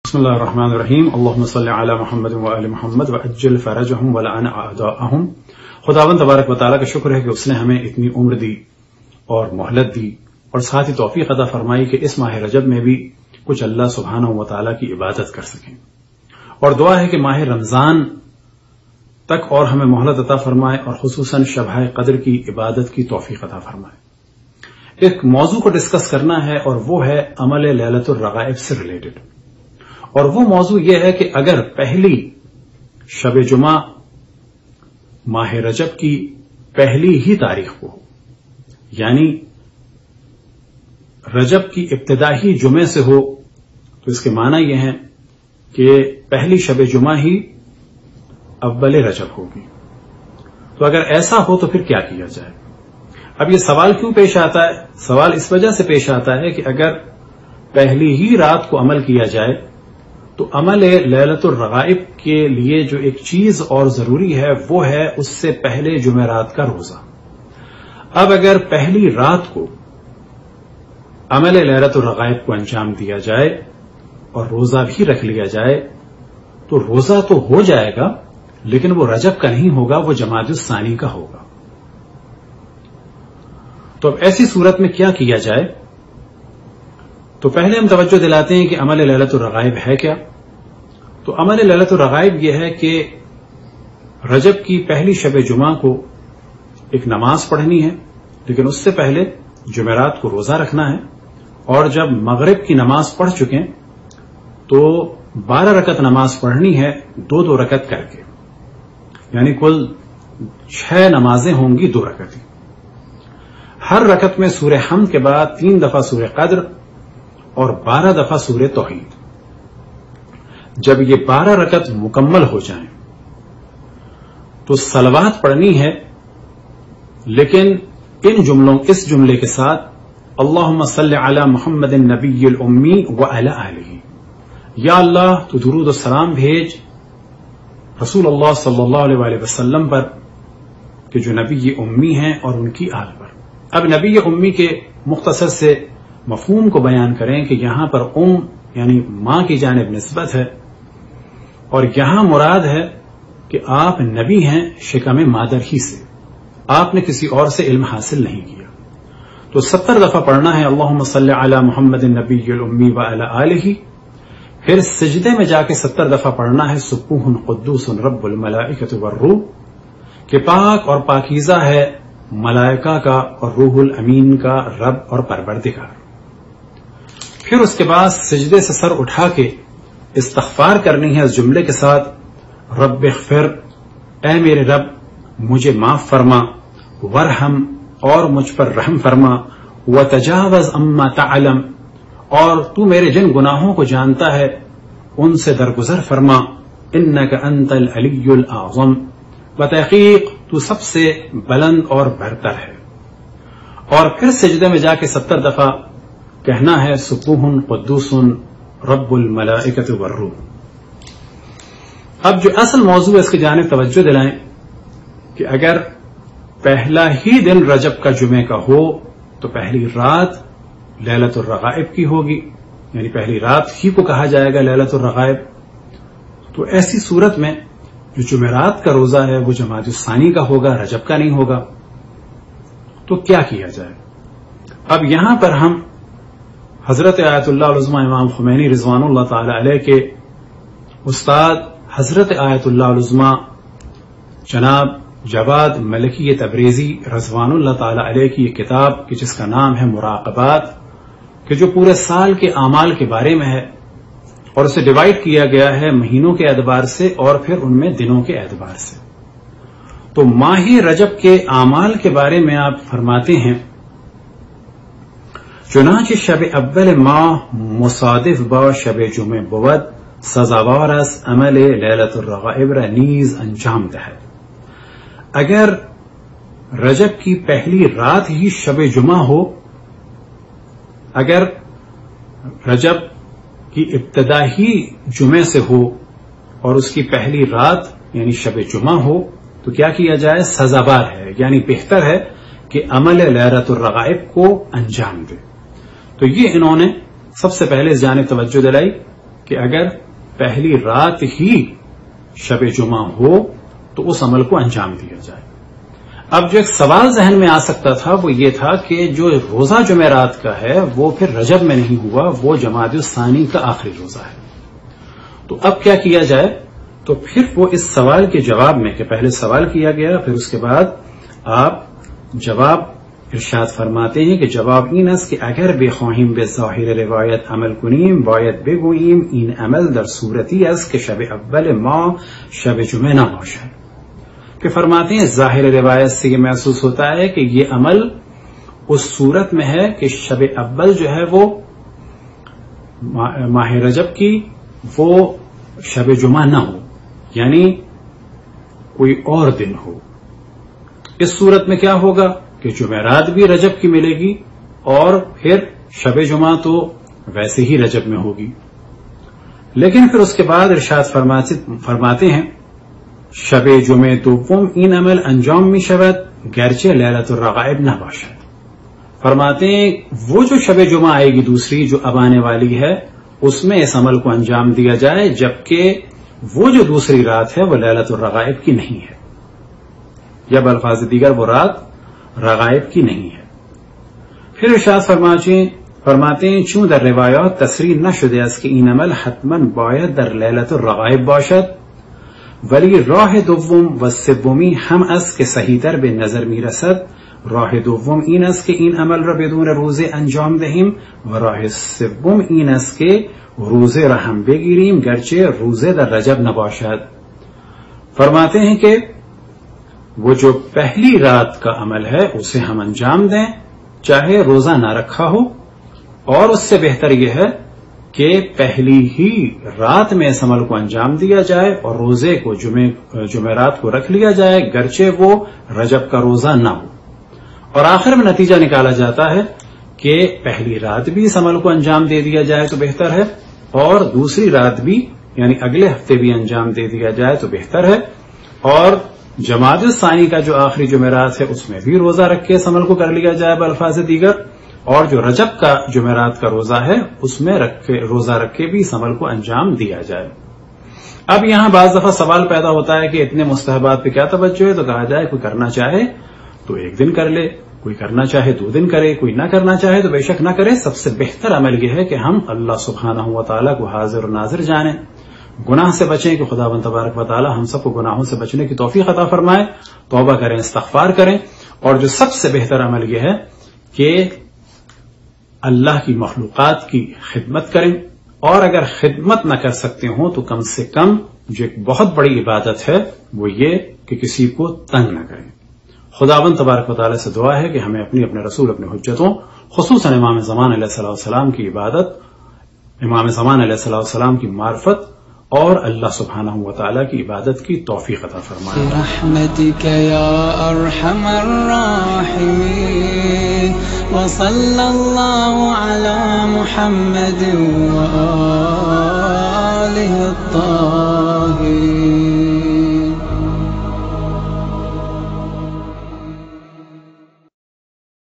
بسم اللہ الرحمن الرحیم اللہم صلی علی محمد وآل محمد وعجل فرجہم ولعن اعداءہم۔ خداوند تبارک و تعالیٰ کا شکر ہے کہ اس نے ہمیں اتنی عمر دی اور مہلت دی اور ساتھ ہی توفیق عطا فرمائی کہ اس ماہ رجب میں بھی کچھ اللہ سبحانہ و تعالیٰ کی عبادت کر سکیں، اور دعا ہے کہ ماہ رمضان تک اور ہمیں مہلت عطا فرمائے اور خصوصاً شبہ قدر کی عبادت کی توفیق عطا فرمائے۔ ایک موضوع کو ڈسکس کرنا ہے اور وہ ہے عمل لیلۃ الرغائب سے ریلیٹڈ، اور وہ موضوع یہ ہے کہ اگر پہلی شب جمعہ ماہ رجب کی پہلی ہی تاریخ کو، یعنی رجب کی ابتدائی جمعے سے ہو، تو اس کے معنی یہ ہیں کہ پہلی شب جمعہ ہی اول رجب ہوگی۔ تو اگر ایسا ہو تو پھر کیا کیا جائے؟ اب یہ سوال کیوں پیش آتا ہے؟ سوال اس وجہ سے پیش آتا ہے کہ اگر پہلی ہی رات کو عمل کیا جائے تو عمل لیلۃ الرغائب کے لیے جو ایک چیز اور ضروری ہے وہ ہے اس سے پہلے جمعرات کا روزہ۔ اب اگر پہلی رات کو عمل لیلۃ الرغائب کو انجام دیا جائے اور روزہ بھی رکھ لیا جائے تو روزہ تو ہو جائے گا، لیکن وہ رجب کا نہیں ہوگا، وہ جمادی الثانی کا ہوگا۔ تو اب ایسی صورت میں کیا کیا جائے؟ تو پہلے ہم توجہ دلاتے ہیں کہ عمل لیلۃ الرغائب ہے کیا۔ تو عمل لیلۃ الرغائب یہ ہے کہ رجب کی پہلی شب جمعہ کو ایک نماز پڑھنی ہے، لیکن اس سے پہلے جمعرات کو روزہ رکھنا ہے، اور جب مغرب کی نماز پڑھ چکیں تو 12 رکعت نماز پڑھنی ہے، 2 رکعت کر کے، یعنی کل 6 نمازیں ہوں گی 2 رکعت۔ ہر رکعت میں سورہ حمد کے بعد 3 دفعہ سورہ قدر اور 12 دفعہ سورہ توحید۔ جب یہ 12 رکعت مکمل ہو جائیں تو صلوات پڑھنی ہے، لیکن اس جملے کے ساتھ اللہم صلی علی محمد النبی الامی وعلی آلہ، یا اللہ تو درود و سلام بھیج رسول اللہ صلی اللہ علیہ وآلہ وسلم پر کہ جو نبی امی ہیں اور ان کی آل پر۔ اب نبی امی کے مختصر سے مفہوم کو بیان کریں کہ یہاں پر یعنی ماں کی جانب نسبت ہے، اور یہاں مراد ہے کہ آپ نبی ہیں شکم مادر ہی سے، آپ نے کسی اور سے علم حاصل نہیں کیا۔ تو 70 دفعہ پڑھنا ہے اللہم صلی علی محمد النبی الامی وعلی آلہ، پھر سجدے میں جا کے 70 دفعہ پڑھنا ہے سبوح قدوس رب الملائکۃ والروح، کہ پاک اور پاکیزہ ہے ملائکہ کا اور روح الامین کا رب اور پروردگار۔ پھر اس کے بعد سجدے سے سر اٹھا کے استغفار کرنی ہے اس جملے کے ساتھ رب اغفر، اے میرے رب مجھے معاف فرما، ورحم اور مجھ پر رحم فرما، وتجاوز عما تعلم اور تو میرے جن گناہوں کو جانتا ہے ان سے درگزر فرما، انک انت العلی الاعظم، بتحقیق تو سب سے بلند اور برتر ہے۔ اور پھر سجدے میں جا کے 70 دفعہ کہنا ہے سبوح قدوس رب الملائکۃ والروح۔ اب جو اصل موضوع ہے اس کی جانب توجہ دلائیں کہ اگر پہلا ہی دن رجب کا جمعے کا ہو تو پہلی رات لیلۃ الرغائب کی ہوگی، یعنی پہلی رات ہی کو کہا جائے گا لیلۃ الرغائب۔ تو ایسی صورت میں جو جمعرات کا روزہ ہے وہ جمادی الثانی کا ہوگا، رجب کا نہیں ہوگا۔ تو کیا کیا جائے؟ اب یہاں پر ہم حضرت آیت اللہ العظمہ امام خمینی رضوان اللہ تعالی علیہ کے استاد حضرت آیت اللہ العظمہ جناب جواد ملکی تبریزی رضوان اللہ تعالی علیہ کی یہ کتاب کہ جس کا نام ہے مراقبات، کہ جو پورے سال کے اعمال کے بارے میں ہے، اور اسے ڈیوائڈ کیا گیا ہے مہینوں کے اعتبار سے اور پھر ان میں دنوں کے اعتبار سے۔ تو ماہ رجب کے اعمال کے بارے میں آپ فرماتے ہیں چنانچہ شب اول ماہ مصادف با شب جمعہ بود سزاوار از عمل لیلۃ الرغائب را نیز انجام دہد۔ اگر رجب کی پہلی رات ہی شب جمعہ ہو، اگر رجب کی ابتدا ہی جمعے سے ہو اور اس کی پہلی رات یعنی شب جمعہ ہو تو کیا کیا جائے؟ سزاوار ہے، یعنی بہتر ہے کہ عمل لیلۃ الرغائب کو انجام دے۔ تو یہ انہوں نے سب سے پہلے اس جانب توجہ دلائی کہ اگر پہلی رات ہی شب جمعہ ہو تو اس عمل کو انجام دیا جائے۔ اب جو ایک سوال ذہن میں آ سکتا تھا وہ یہ تھا کہ جو روزہ جمعرات کا ہے وہ پھر رجب میں نہیں ہوا، وہ جمادی الثانی کا آخری روزہ ہے، تو اب کیا کیا جائے؟ تو پھر وہ اس سوال کے جواب میں کہ پہلے سوال کیا گیا، پھر اس کے بعد آپ جواب ارشاد فرماتے ہیں کہ جواب این است که اگر بخواهیم به ظاهر روایت عمل کنیم باید بگوییم این عمل در صورتی است که شب اول ما شب جمعه نباشد، کہ فرماتے ہیں ظاہر روایت سے یہ محسوس ہوتا ہے کہ یہ عمل اس صورت میں ہے کہ شب اول جو ہے وہ ماہ رجب کی وہ شب جمعہ نہ ہو، یعنی کوئی اور دن ہو۔ اس صورت میں کیا ہوگا کہ جمعرات بھی رجب کی ملے گی اور پھر شب جمعہ تو ویسے ہی رجب میں ہوگی۔ لیکن پھر اس کے بعد ارشاد فرماتے ہیں شب جمعہ دوم این عمل انجام می شود گرچه لیلۃ الرغائب نہ باشد، فرماتے ہیں وہ جو شب جمعہ آئے گی دوسری جو اب آنے والی ہے اس میں اس عمل کو انجام دیا جائے، جبکہ وہ جو دوسری رات ہے وہ لیلۃ الرغائب کی نہیں ہے، یا بالفاظ دیگر وہ رات رغائب کی نہیں ہے۔ پھر ارشاد فرماتے ہیں چون در روایات تصریح نشده است که این عمل حتما باید در لیلۃ الرغائب باشد، ولی راه دوم و سومی هم است که صحیح‌تر به نظر میرسد، راه دوم این است که این عمل را بدون روزه انجام دهیم و راه سوم این است که روزه را هم بگیریم گرچه روزه در رجب نباشد۔ فرماتے ہیں کہ وہ جو پہلی رات کا عمل ہے اسے ہم انجام دیں چاہے روزہ نہ رکھا ہو، اور اس سے بہتر یہ ہے کہ پہلی ہی رات میں اس عمل کو انجام دیا جائے اور روزے کو جمعرات کو رکھ لیا جائے گرچہ وہ رجب کا روزہ نہ ہو، اور آخر میں نتیجہ نکالا جاتا ہے کہ پہلی رات بھی اس عمل کو انجام دے دیا جائے تو بہتر ہے، اور دوسری رات بھی یعنی اگلے ہفتے بھی انجام دے دیا جائے تو بہتر ہے، اور جمادی الثانی کا جو آخری جمعرات ہے اس میں بھی روزہ رکھ کے اس عمل کو کر لیا جائے بالفاظ دیگر، اور جو رجب کا جمعرات کا روزہ ہے اس میں روزہ رکھ کے بھی اس عمل کو انجام دیا جائے۔ اب یہاں بعض دفعہ سوال پیدا ہوتا ہے کہ اتنے مستحبات پہ کیا توجہ ہے؟ تو کہا جائے کوئی کرنا چاہے تو ایک دن کر لے، کوئی کرنا چاہے 2 دن کرے، کوئی نہ کرنا چاہے تو بے شک نہ کرے۔ سب سے بہتر عمل یہ ہے کہ ہم اللہ سبحانہ و تعالیٰ کو حاضر و ناظر جانیں، گناہ سے بچیں کہ خداوند تبارک و تعالیٰ ہم سب کو گناہوں سے بچنے کی توفیق عطا فرمائے، توبہ کریں، استغفار کریں، اور جو سب سے بہتر عمل یہ ہے کہ اللہ کی مخلوقات کی خدمت کریں، اور اگر خدمت نہ کر سکتے ہوں تو کم سے کم جو ایک بہت بڑی عبادت ہے وہ یہ کہ کسی کو تنگ نہ کریں۔ خداوند تبارک و تعالیٰ سے دعا ہے کہ ہمیں اپنے رسول اپنے حجتوں خصوصاً امام زمان علیہ السلام کی عبادت، امام زمان علیہ السلام کی معرفت اور اللہ سبحانہ و تعالیٰ کی عبادت کی توفیق عطا فرمائے۔ برحمتک یا ارحم الراحمین وصلی اللہ علی محمد و